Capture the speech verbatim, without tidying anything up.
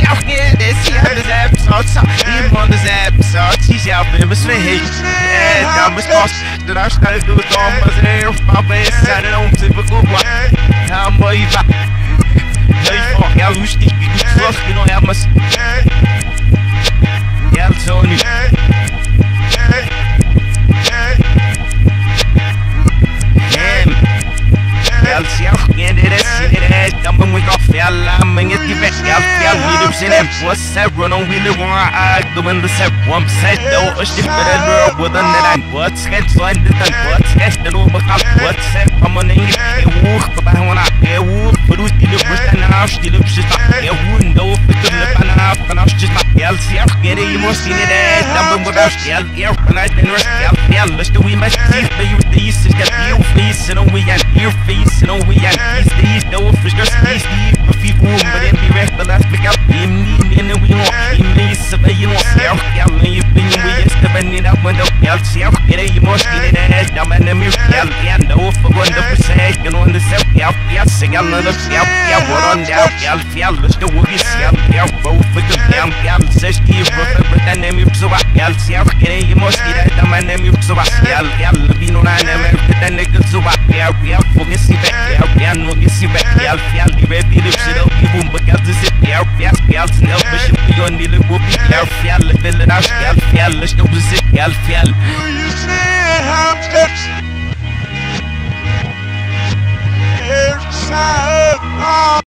out here, this here, this episode, so even on this episode, she's out there, but swing, yeah, I'm responsible that I started to do with all my hair, my best side, I don't see a good one. I'm boy, if I, if I, I lose the fuck, you don't have my, yeah, I'm telling you. Dumping we got fell, I'm in it, give it, I'll feel leaders in it. What's that run on wheeler one? I go in the set one set, though, a ship that I with a net. What's that? So I did that. What's that? The over top, what's that? I'm on the walk, but I want to hear whoop, but who's the first and I'll still up just not here. Wouldn't know if it's the pan off, and I'll just not yell. See, I'll get it, you must see it. Dumping without yell, air, and I didn't rest yell, yell. Let's do we must see the youth, the east is got your face, and we and your face, and we and east, the east, no, for just east. But people, but then be rest, the last pick up, you need me, and we want you need somebody you want self, yell, and you think we just never need up window, yell, self, get it, you must get it, dumb and the mirror, yell, yeah, no, for one hundred percent, you know, in the self, yell, yell, sing out another yell, yell, what on down, yell, yell, let's do what you sell, yell, both with the damn, yell, says, give up, but then the mirror, so I yell, self, get it, you must get it, dumb and the mirror, so I yell, yell, be no nine, and then the good, so I yell, yell, forget see back, yell, yell, no, get see back, yell, yell, be ready. It shit up, you boom, but got to sit there, yes, yes, and help us if you need a whoopee, yeah, yeah, fill it out, yeah, yeah, let's go to sit, yeah, yeah. You say how much? Here's